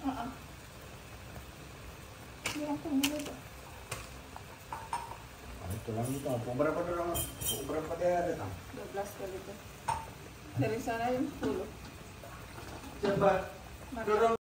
Ini aku ngeliat. Itu lang ito. Berapa orang? Berapa dia datang? 12 kali itu. Dari sana yung 10. Coba. Dorong